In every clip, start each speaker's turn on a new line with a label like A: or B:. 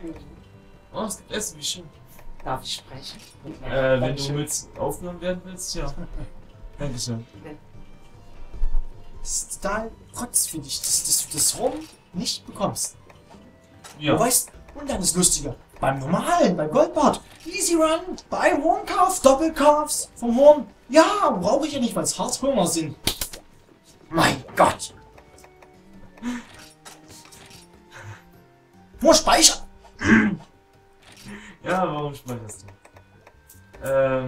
A: Oh, es gibt Essen, wie schön.
B: Darf ich sprechen?
A: Wenn du mit aufgenommen werden willst, ja. Dankeschön.
B: Das ist total Rotz, finde ich, dass du das Horn nicht bekommst.
A: Ja.
B: Du weißt, und dann ist lustiger. Beim normalen, beim Goldbart, Easy Run, bei Hornkauf, Doppelkaufs vom Horn. Ja, brauche ich ja nicht, weil es Harzhörner sind. Mein Gott. Nur speichern.
A: Ja, warum speicherst du?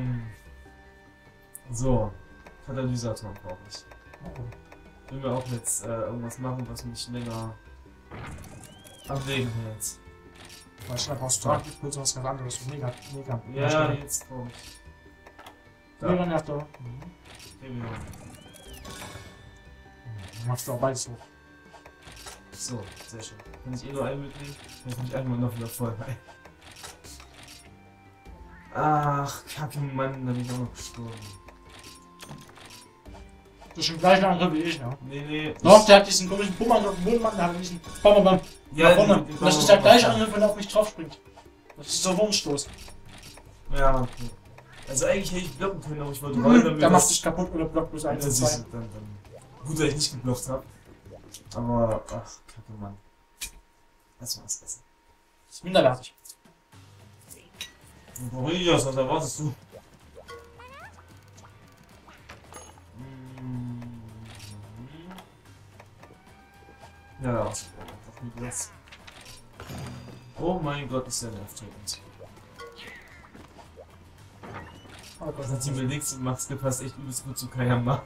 A: So. Katalysator brauche ich. Ich will mir auch jetzt irgendwas machen, was mich länger am Leben hält.
B: Weil schnell brauchst du Tragpulse, was ganz anderes. Mega.
A: Ja, jetzt brauche ich.
B: Mega nervt da. Machst du auch beides hoch.
A: So, sehr schön. Kann ich eh nur einen mitnehmen? Dann komme ich einmal noch wieder voll rein. Ach, kacke Mann, da bin ich auch noch gestorben.
B: Das ist schon gleich ein Angriff wie ich, ne?
A: Nee.
B: Doch, der hat diesen komischen Bummern auf dem Boden gemacht, der hat diesen Bam.
A: Ja,
B: nach vorne.
A: den
B: Das ist der gleiche Angriff, wenn er auf mich drauf springt. Das ist so Wurmstoß.
A: Ja, okay. Also eigentlich hätte ich blocken können, aber ich wollte rollen, damit
B: der macht dich kaputt oder blockt bloß 1
A: ja,
B: und 2.
A: dann. Gut, dass ich nicht geblockt habe. Aber, ach, kacke Mann. Lass mal was essen.
B: Das ist minderwertig.
A: Borilias, was erwartest du? Ja, doch nicht das. Oh mein Gott, ist der nervtötend.
B: Oh Gott,
A: Das hat mir nichts und Max gepasst echt übelst gut zu Kayama.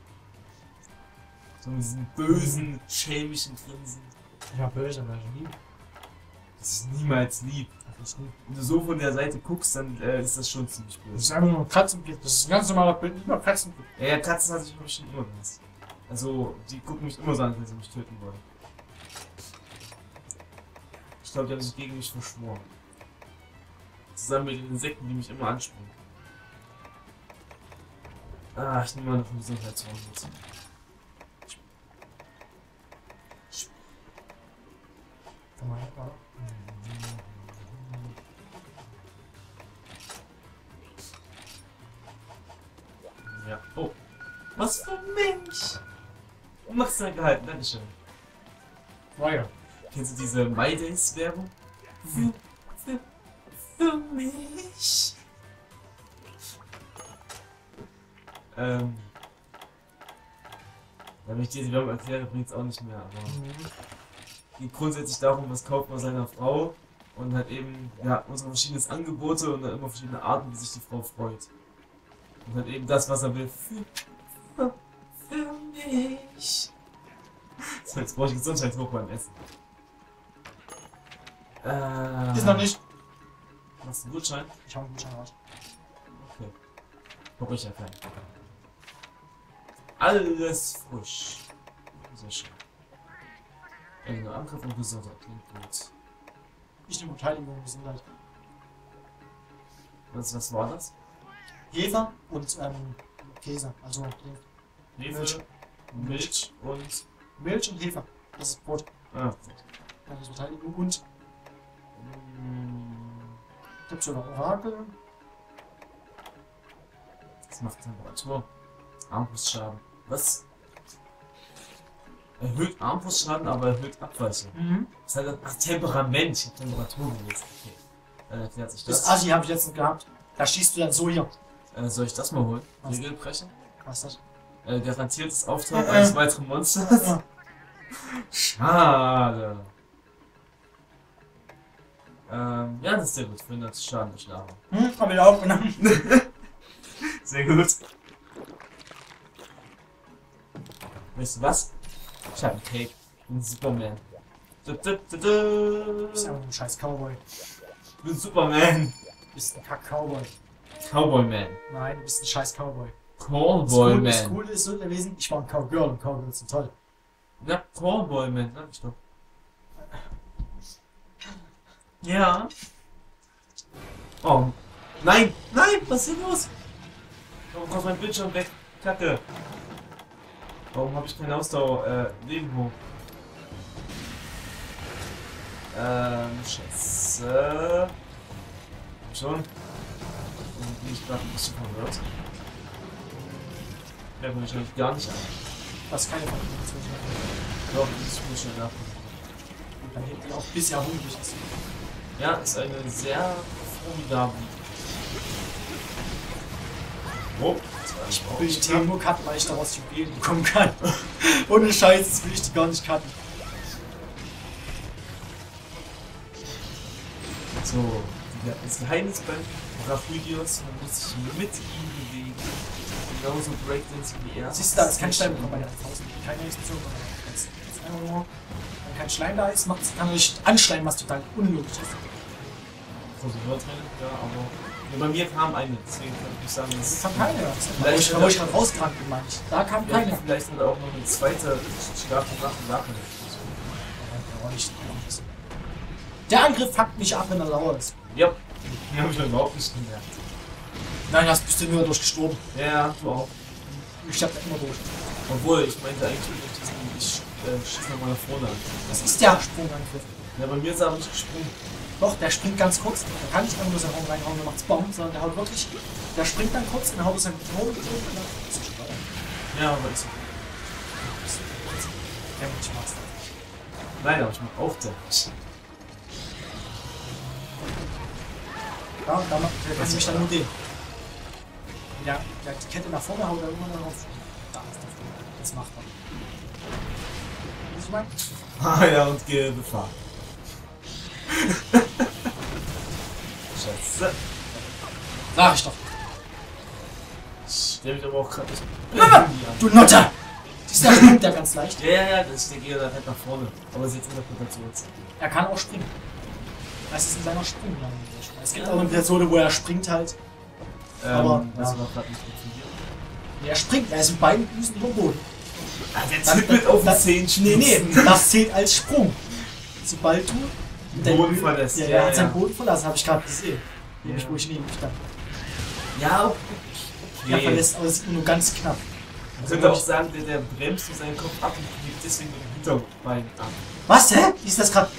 A: So mit diesem bösen, schelmischen Grinsen.
B: Ja, böse, aber lieb.
A: Das ist niemals lieb.
B: Das ist lieb.
A: Wenn du so von der Seite guckst, dann ist das schon ziemlich
B: Das
A: böse.
B: ist einfach nur ein Katzenblick. Das ist ein ganz normaler Bild, immer Katzenblick.
A: Ja, Katzen hatte ich schon immer gehasst. Also, die gucken mich immer so an, wenn sie mich töten wollen. Ich glaube, die haben sich gegen mich verschworen. Zusammen mit den Insekten, die mich immer anspringen. Ah, ich nehme mal noch einen Gesundheitshorn mit. Ja. Oh. Was für ein Mensch! Und machst du gehalten, dankeschön.
B: Feuer.
A: Kennst du diese My Days Werbung? Für mich. Wenn ich dir die Werbung erkläre, bringt es auch nicht mehr, aber geht grundsätzlich darum, was kauft man seiner Frau und hat eben ja unsere verschiedenen Angebote und dann immer verschiedene Arten, wie sich die Frau freut. Und hat eben das, was er will. Für mich. So, jetzt brauche ich Gesundheitshoch beim Essen.
B: Ist noch nicht.
A: Hast du einen Gutschein?
B: Ich hau einen Gutschein raus.
A: Okay. Brauche ich ja keinen. Alles frisch. Sehr schön. Genau, Angriff und Gesundheit klingt gut.
B: Ich nehme Verteidigung und Gesundheit.
A: Was war das?
B: Hefe und Käse. Also
A: Hefe, Milch und...
B: Milch und Hefe. Das ist Brot.
A: Ah,
B: Das ist Verteidigung und gibt sogar Orakel.
A: das macht Temperatur. Armbrustschaden. Was? Erhöht Armbrustschaden, aber erhöht Abweichung. Was heißt das? Ach, Temperament. Ich hab Temperatur gelesen. Okay. Dann erklärt sich das.
B: Das Assi habe ich letztens gehabt. Da schießt du dann so hier.
A: Soll ich das mal holen?
B: Was?
A: Regel brechen?
B: Was ist
A: Garantiertes Auftauchen eines weiteren Monsters?
B: Ja.
A: Schade. Ja, das ist sehr gut. 100 Schaden durch Lava.
B: Hab ich aufgenommen.
A: Sehr gut. Weißt du was? Ich hab einen Cake. Ich bin Superman.
B: Du bist einfach ein scheiß Cowboy.
A: Ich bin Superman.
B: Du bist ein Kack-Cowboy.
A: Cowboy-Man.
B: Nein, du bist ein scheiß Cowboy. Das
A: Callboy-Man.
B: Coole ist so gewesen, ich war ein Cowgirl und Cowgirls sind toll.
A: Ja, Callboy-Man, sag ich doch. Ja. Oh. Nein! Nein! Was ist denn los? Warum kommt mein Bildschirm weg? Kacke. Warum habe ich keine Ausdauer? Leben hoch. Schätze. Schon. Und bin ich gerade ein bisschen verwirrt. Ja, bin ich eigentlich gar nicht an.
B: Das ist keine von den
A: Doch, das muss schnell nach.
B: Und dann hält die auch bisher hungrig ist.
A: Ja, ist eine sehr formidable. Oh, das war
B: Ich will die Themen nur cutten, weil ich daraus Juwelen bekommen kann. Ohne Scheiß, das will ich die gar nicht cutten.
A: So, das Geheimnis beim Raphidios, man muss sich mit ihm bewegen. Genauso Breakdance wie er.
B: Siehst du, da ist kein Schleim bekommen bei der Faust. Keine Explosion. Jetzt einfach nur, wenn kein Schleim da ist, kann man nicht anschleimen, was total unlogisch ist.
A: Versucht ja, aber bei mir kam eine, deswegen kann ich sagen,
B: Es kam keine.
A: Vielleicht
B: Da wo ich gerade rausgerannt bin, meine ich. Da kam keine.
A: Vielleicht hat er auch noch eine zweite starke Wache.
B: Der Angriff fuckt mich ab, wenn er sauer ist.
A: Ja, den habe ich überhaupt nicht gemerkt.
B: Nein, das bist du nur durchgestorben.
A: Ja, du auch.
B: Ich hab da immer durch.
A: Obwohl, ich meinte eigentlich durch diesen, ich schieße nochmal nach vorne an.
B: Das ist der Sprungangriff.
A: Ja, bei mir ist er aber nicht gesprungen.
B: Doch, der springt ganz kurz. Der kann nicht einfach nur seinen Raum reinhauen und macht's Bomben, sondern der haut wirklich. Der springt dann kurz, dann haut er seinen Raum und dann ist er schon weiter.
A: Ja, aber ist okay.
B: Ja, ich mach's nicht.
A: Nein, aber ich mach auch Damage.
B: Ja, und dann der kann nämlich dann nur den. Ja, der die Kette nach vorne haut er immer noch auf. Da ist der Flug. Das macht er. Was ich meine?
A: Ah ja, und gelbe Farbe. Scheiße.
B: Sag ich doch.
A: Der wird aber auch gerade nicht.
B: Du Nutter! Dieser springt ja ganz leicht.
A: Ja, das ist der geht dann halt nach vorne. Aber sie jetzt Interpretation.
B: Er kann auch springen. Das ist in seiner Sprung. Es gibt auch eine Episode, wo er springt halt. Aber
A: das
B: ja.
A: war gerade nicht funktioniert.
B: Er springt, er ist mit beiden Füßen über den Boden.
A: Der zählt mit auf den Zehen.
B: Nee, das zählt als Sprung. Sobald du
A: den Boden verlässt.
B: Ja, er hat seinen Boden verlassen, habe ich gerade gesehen. Nämlich, wo ich neben mich stand.
A: Ja, okay.
B: Er verlässt, aber es ist nur ganz knapp.
A: Man könnte auch sagen, der bremst so seinen Kopf ab und fliegt deswegen mit dem Hinterbein ab.
B: Was, hä? Wie ist das gerade?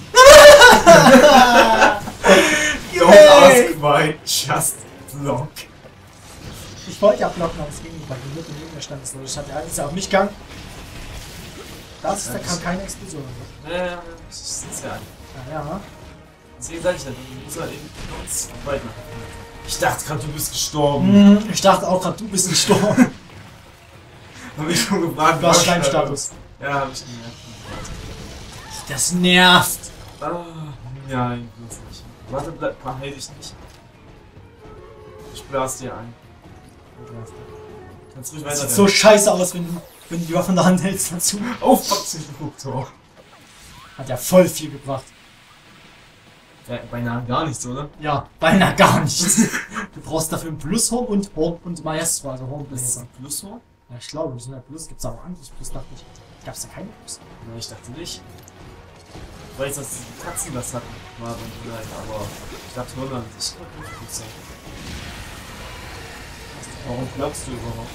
A: Don't ask why, just block.
B: Ich wollte ja blocken, aber es ging nicht, weil die Mitte neben mir stand. Ich hatte alles auf mich gegangen. Da kam keine Explosion.
A: Ja, das ist ja.
B: Ja.
A: Deswegen sag ich ja, du musst halt eben ganz weit nach vorne. Ich dachte gerade, du bist gestorben.
B: Ich dachte auch gerade, du bist gestorben.
A: Hab ich schon gefragt,
B: Du hast Schleimstatus.
A: Ja, hab ich gemerkt.
B: Das nervt.
A: Ah, ja, ich weiß nicht. Warte, bleib mal, hält dich nicht. Ich blas dir ein. Kannst ruhig weiter.
B: Sieht so scheiße aus, wenn du die Waffe in der Hand hältst dazu.
A: Oh, fuck, Tor.
B: Hat ja voll viel gebracht.
A: Ja, beinahe gar nichts, oder?
B: Ja, beinahe gar nichts. Du brauchst dafür ein Plushorn und Maestro, also Hornbläser.
A: Ist das ein Plushorn?
B: Ja, ich glaube, das sind ja Plus. Gibt es auch anderes Plus, dachte ich. Gab es da keine Plus?
A: Nein, ich dachte nicht. Ich weiß, dass die Katzen das hatten, mal vielleicht, aber ich dachte Holland ist gut sein. Warum glaubst du überhaupt?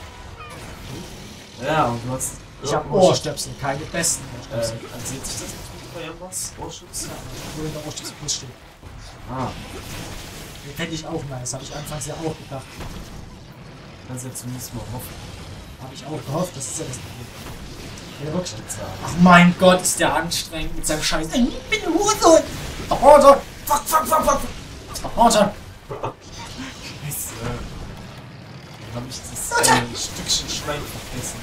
A: Ja, und du hast.
B: Ich habe Ohrstöpsel, keine besten Ohrstöpsel.
A: Sieht sich das nicht bei irgendwas? Ohrschutz?
B: Ja, wo in der Ohrstöpsel Plus steht.
A: Ah,
B: Den fände ich auch nice, habe ich anfangs ja auch gedacht.
A: kannst ja zumindest mal hoffen.
B: Habe ich auch gehofft, das ist ja das Problem. Ja, wirklich.
A: Ja.
B: Ach mein Gott, ist der anstrengend mit seinem Scheiß. Ich bin ein Hurensohn! Verhorter! Fuck! Verhorter!
A: Scheiße. Hab ich das eine Stückchen Schleim vergessen.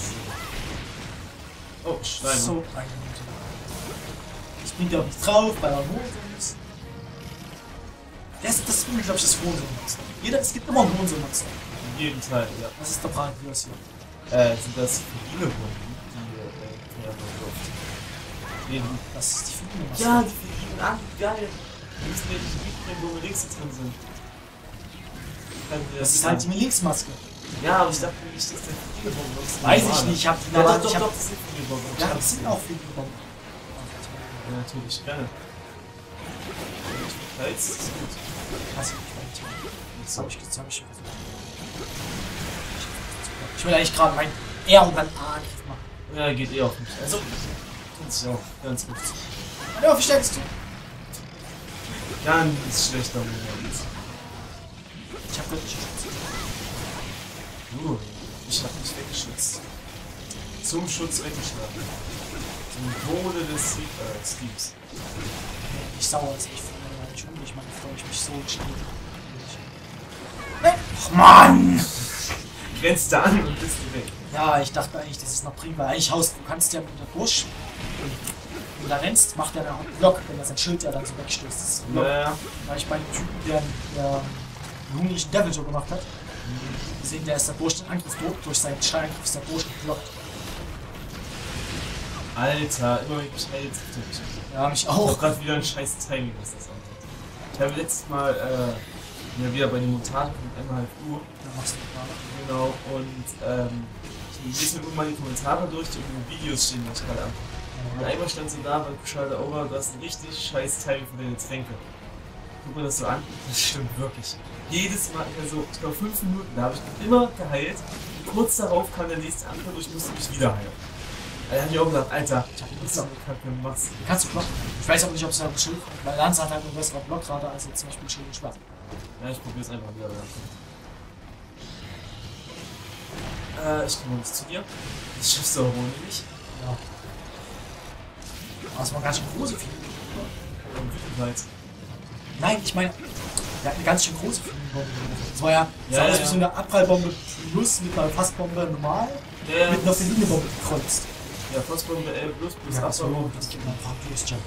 A: Oh, Schleim.
B: So eine Minute. Ich bin da nicht drauf, weil er Hurensohn ist. Das ist unglaublich das Hurensohn-Monster. Es gibt immer ein Hurensohn-Monster.
A: In jedem Teil, ja.
B: Das ist der Brandvirus hier.
A: Sind das viele Hunden, die
B: Das ist die Figur.
A: ja, die fliegen an, geil. Wir müssen ja nicht mitnehmen, wo wir links drin sind.
B: Das ist halt die Milix-Maske.
A: Ja, aber ich dachte nicht, dass der viele Bomben ist.
B: Weiß ich nicht, ich hab die
A: Ja,
B: normale.
A: doch, das sind viele Bomben.
B: Ja, das sind auch viele Bomben.
A: Ja, natürlich, gerne. Jetzt ist gut.
B: Das habe ich schon versucht. Ich will eigentlich gerade mein R und dann A-Angriff machen.
A: Ja, geht eh auf mich. Also, tut sich auch ganz gut.
B: Ja, wie stellst du?
A: Ganz schlechter Moment.
B: Ich hab wirklich Schutz.
A: Ich hab mich weggeschützt. Zum Schutz weggeschlagen. Zum Tode des Steams.
B: Ich sauer jetzt nicht, weil ich hungrig, meine Frau, ich mich so schnell. Ach Mann!
A: Grenzt da an und bist du weg.
B: Ja, ich dachte eigentlich, das ist noch prima. Eigentlich haust du kannst ja mit der Busch. Wenn du da rennst, macht er einen Block, wenn er sein Schild ja dann so wegstößt. Das ist ein Block.
A: Ja.
B: Weil ich bei dem Typen, der einen hungrigen Devil Joe gemacht hat, gesehen, der ist der Bursch den Angriff durch seinen Steinangriff ist der Bursch geblockt.
A: Alter, immer wenn ich mich hält.
B: Ja, mich
A: Ich
B: auch.
A: hab grad wieder ein scheiß Timing, was das angeht. Ich habe letztes Mal ja, wieder bei den Montagen von MHFU.
B: Da machst du gerade.
A: Genau, und ich lese mir immer die Kommentare durch, die in den Videos stehen, was ich gerade angucke. Und einmal stand so da, bei Kuschalter Over, du hast ein richtig scheiß Timing für deine Tränke. Guck mir das so an, das stimmt wirklich. Jedes Mal, also ich glaube 5 Minuten, da habe ich immer geheilt. Und kurz darauf kam der nächste Angriff und ich musste mich wieder heilen. Da habe ich auch gesagt, Alter, was du machst.
B: Den kannst du blocken. Ich weiß aber nicht, ob es da ein Schild kommt, weil Lanz hat halt eine bessere Blockrate als jetzt zum Beispiel Schild und Schwert.
A: Ja, ich probiere es einfach wieder. Ich komme nicht zu dir. Das schaffst du aber wohl nicht.
B: Ja. Aber es war ganz schön große Fliegen.
A: Und Wütendheit.
B: Nein, ich meine, der hat eine ganz schön große Fliegenbombe. Das war ja,
A: Ja,
B: so eine Abprallbombe plus mit einer Fassbombe normal
A: Ja,
B: mit einer Fliegenbombe gekreuzt.
A: ja, Fassbombe L plus
B: Ja, das war
A: Absaugung.
B: das gibt man praktisch schon.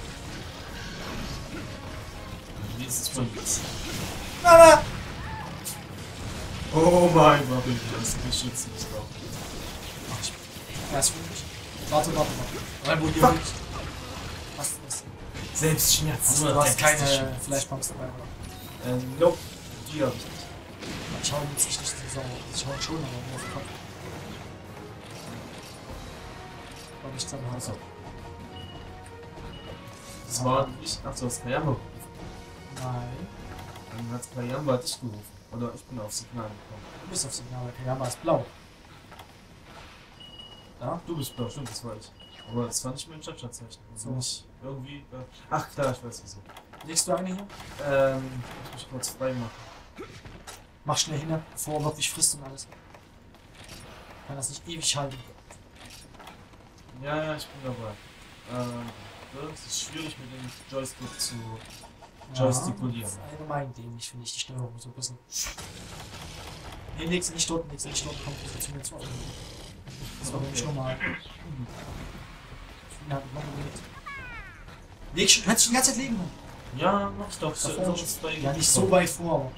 A: Wie ist es mal jetzt?
B: Aber
A: Oh mein Gott, das ist nicht schützen, ich glaube.
B: ach, ich weiß nicht. Warte. Weil wo hier
A: Fuck.
B: liegt. Was ist das?
A: Selbstschmerz.
B: Also, du hast keine Flashbombs dabei, oder?
A: Nope. Die hab ich nicht.
B: Ich hau jetzt nicht so sauer. Ich hau schon, aber nur auf den Kopf. Aber ich glaube,
A: Achso. Das war nicht. Ach, du hast Kayamba gerufen.
B: Nein.
A: Dann hat Kayamba dich gerufen. Oder ich bin auf Signal gekommen.
B: Du bist auf Signal, weil Kayama ist blau. Ja?
A: Du bist blau, stimmt, das war ich. Aber das war nicht mein Chacha-Zeichen. Also
B: So.
A: nicht irgendwie. Ach klar, ich weiß wieso.
B: Legst du eine hier?
A: Ich muss mich kurz frei machen.
B: Mach schnell hin, bevor er wirklich frisst und alles. Kann das nicht ewig halten.
A: Ja, ich bin dabei. Das ist schwierig mit dem Joystick zu
B: Das
A: joystikulieren.
B: ist allgemein dämlich, finde ich, die Steuerung so ein bisschen. Nee, leg's nicht dort, kommt das zu mir zu. Das war nämlich normal. Ich hab noch überlegt. Leg schon, kannst du die ganze Zeit legen?
A: Ja, mach ich doch.
B: Da vorne
A: Sonst bei
B: ja, nicht so weit vor, aber.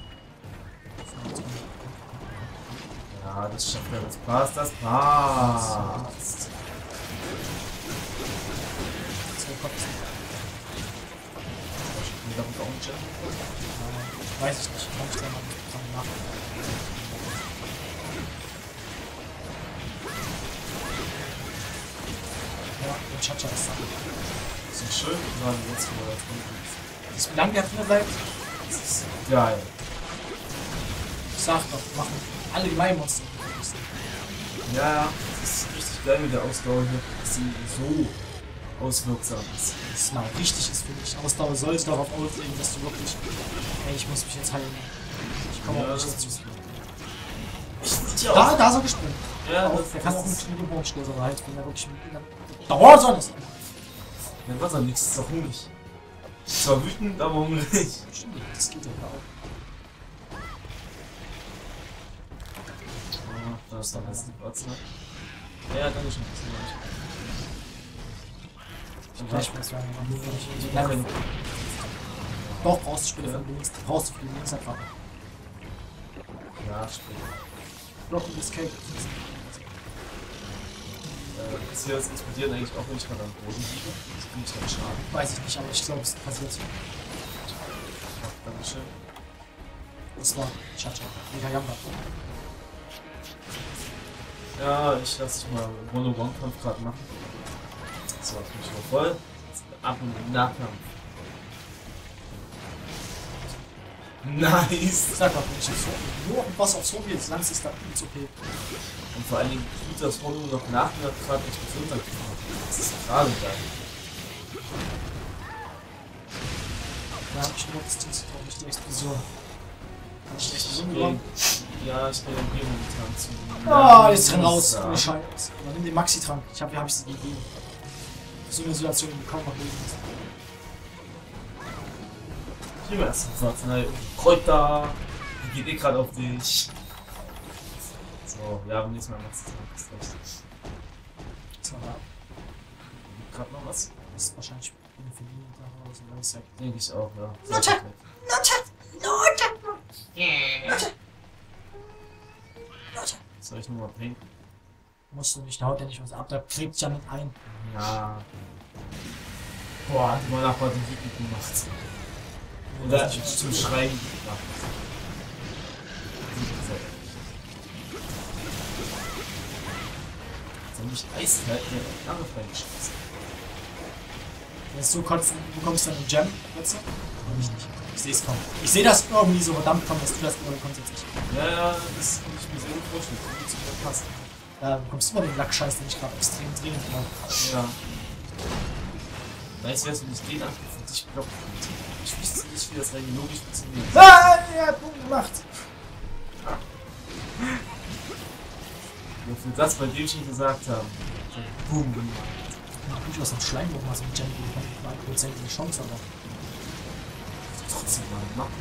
A: Ja, das schafft er. Das passt, das passt.
B: So, Kopf.
A: Ich darf auch nicht checken.
B: Weiß ich nicht, kann ich da mal dran machen. Ja, der Chacha ist da.
A: Das ist schön, gerade jetzt, wo er drin
B: Das, wie lange der drin bleibt,
A: ist. Das ist geil.
B: ich sag doch, machen alle Gemeinmonster.
A: Ja, das ist richtig geil mit der Ausdauer hier, dass sie so auswirksam ist.
B: Das ist mal wichtig ist für mich. Ausdauer sollte darauf auslegen, dass du wirklich. Ey, ich muss mich jetzt heilen. Ich komme auch nicht dazu. Da ist er gesprungen.
A: Ja,
B: Der kann auch mit dem Hochstoß, aber halt, wenn er wirklich mit ihm dauert soll es.
A: Dann war doch nichts, ist doch hungrig. Zwar wütend, aber hungrig.
B: Stimmt, das geht ja auch.
A: Da ist dann jetzt die Platz, ne? Ja, danke schön.
B: Vielleicht weiß man noch nicht. Doch, brauchst du später von links. Brauchst du für die links einfach.
A: Ja, stimmt.
B: Blocken das Cake.
A: Ist hier das Explodieren eigentlich auch, wenn ich gerade am Boden liege? Das finde ich dann schade.
B: Weiß ich nicht, aber ich glaube, es passiert.
A: Ach, Dankeschön.
B: Das war Chacha. Mega Jamba.
A: Ja, ich lasse dich mal One-on-One-Kampf gerade machen. So, ich bin schon voll. Ab und Nahkampf. Nice!
B: Sag mal, wenn ich jetzt nur was auf so geht, Lanz ist da nicht okay.
A: Und vor allen Dingen tut das Holo noch nach und hat gerade Explosion gemacht. Das ist gerade geil.
B: Da hab ich nur das Ding drauf, nicht die Explosion. Kann ich die Explosion gewonnen?
A: Ja, ich reagiere momentan zu.
B: Ah, jetzt renn raus, du Scheiße. Aber nimm den Maxi-Trank. Wie hab ich sie gegeben? So eine Situation, die kaum noch leben ist.
A: Ich nehme erst einen Satz, nein, Kräuter! Die geht eh gerade auf dich. So, ja, beim nächsten Mal machst du es ist recht.
B: So, ja.
A: Gerade noch was?
B: Das ist wahrscheinlich eine Familie daraus und alles weg.
A: Denke ich auch, ja.
B: Lotte!
A: Soll ich nur mal bringen?
B: Musst du nicht, da haut ja nicht was ab, da klebt sich ja mit ein.
A: Ja. Boah, hat mein Nachbar den wütend gemacht. Oder zum Schreien gemacht. So nicht eiskalt, der andere freigeschossen.
B: Der ist so kotzen, du kommst dann im Jam jetzt? Ich nicht. Ich sehe es kommen. Ich sehe das irgendwie so verdammt kommen, dass du das immer bekommst jetzt nicht.
A: Ja, das kann ich mir sehr gut vorstellen. Das wird zu mir passen.
B: Ja, du bekommst immer den Lackscheiß, den ich gerade extrem dringend brauche.
A: Ja. Weißt du, wenn ich den Angriff für dich blocken könnte? Ich wüsste nicht, wie das rein logisch funktioniert.
B: Ah, er hat Boom gemacht.
A: Ja, für das, bei dem schon gesagt haben. So, Boom gemacht.
B: Ja, gut, aus dem Schleimbuch mal so ein Jam, die 100% Chance, aber.
A: Trotzdem mal machen.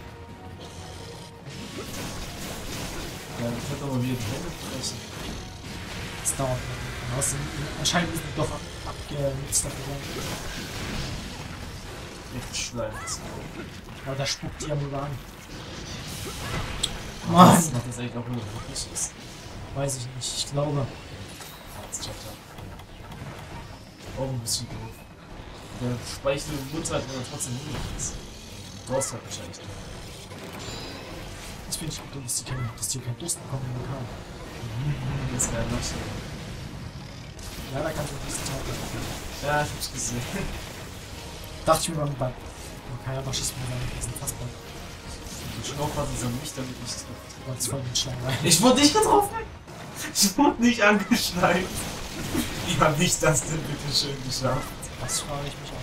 A: Ja, wir können doch mal wieder die Hände brechen.
B: Das dauert noch. Anscheinend ist die doch abgenutzt dafür.
A: Echt schleimt.
B: Aber da spuckt die ja nur an.
A: Mann!
B: Mann!
A: Macht das eigentlich auch, wenn er wirklich ist?
B: Weiß ich nicht, ich glaube.
A: Jetzt checkt er. Auch ein bisschen doof. Der Speichel im Mund hat, wenn er trotzdem hungrig ist. Durst hat wahrscheinlich nicht.
B: Das finde ich gut, dass die kein Durst bekommen kann.
A: Das wäre noch so.
B: Ja, da kannst du diesen Tag machen.
A: Ja, ich hab's gesehen.
B: Dachte ich mir beim Kaya schießt mir dann diesen Fassball.
A: Die Schnaufwasser sind nicht damit nicht trifft.
B: Du wolltest voll den Schleim rein.
A: Ich wurde nicht getroffen! Ich wurde nicht angeschneit! Wie hab ich das denn bitte schön geschafft?
B: Das frage ich mich auch.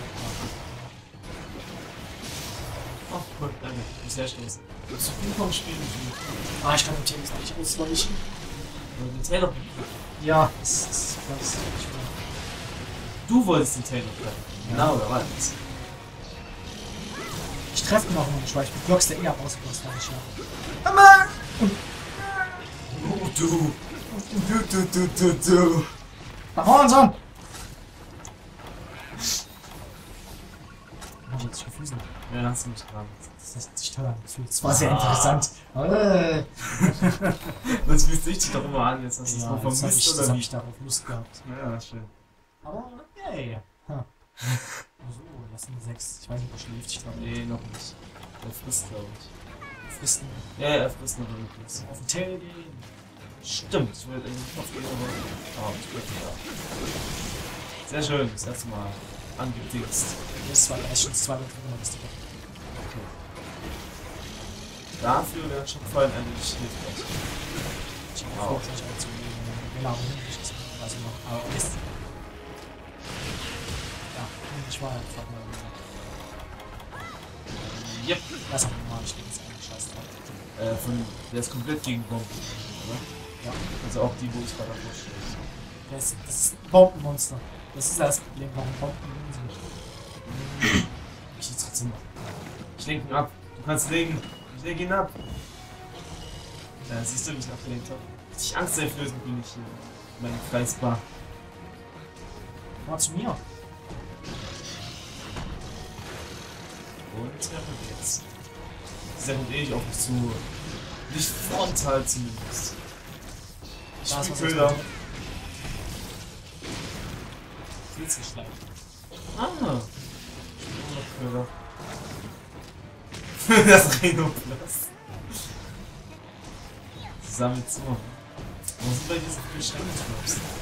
A: Oh, cool, danke. Ich sehr stoßen. Willst du Ping-Pong spielen?
B: Ah, ich kann den Teams nicht ausweichen.
A: Oder den Taylor
B: Ja, das ist wirklich wahr.
A: Du wolltest den Taylor treffen. Genau, da war das.
B: Ich treffe ihn auch immer nicht, weil ich mit Blocks der eher rausgepasst habe. Hammer!
A: Oh, du! Du!
B: Nach vorne, Son! Ich hab jetzt gefühlt.
A: Ja, hast du mich dran.
B: Das hat sich toll angefühlt. Das war sehr interessant.
A: Das fühlt sich dich doch immer an, jetzt hast du es
B: Ja,
A: mal
B: das hab
A: vermisst, oder
B: hab
A: wie?
B: ich darauf Lust gehabt.
A: Ja, schön.
B: Aber, yay. Ha. So, das sind 6. Ich weiß nicht, ob er schläft. Ich glaube,
A: Nee, noch nicht. Er frisst, glaube ich.
B: fristen.
A: Ja, er frisst noch wirklich.
B: Auf den Tail gehen.
A: Stimmt, ich wollte in den Kopf gehen, aber ich bin ja. Sehr schön, das erste Mal angedingst.
B: Das ist schon das zweite Mal, das die
A: Okay. Dafür wäre Schockfallen eigentlich hilfreich.
B: Ich habe vor, gleich einzulegen. Genau, nicht ist also noch. Aber ist. Ja, ich war einfach mal.
A: Yep.
B: Das hat normal, ich denke, das ist eigentlich scheiß drauf.
A: Der ist komplett gegen Bomben, oder?
B: Ja.
A: Also auch die, wo ich gerade vorstelle.
B: Das ist ein Bombenmonster. Das ist das Problem, warum Bomben sind.
A: Ich jetzt trotzdem. Ich lenke ihn ab. Du kannst legen. Ich lege ihn ab. Ja, siehst du, wie ich abgelenkt habe. Richtig angsteinflößend bin ich hier. Meine Kreisbar.
B: Mal zu mir.
A: Und treffen wir jetzt. Dieser kommt eh nicht auf mich zu. Nicht frontal zumindest. Ich
B: Da ist
A: spiel
B: was
A: Köder.
B: Viel zu schlecht.
A: Ah. Köder. Das Rhinoplast. Zusammen zu. Wo sind bei diesen Geschenke-Traps?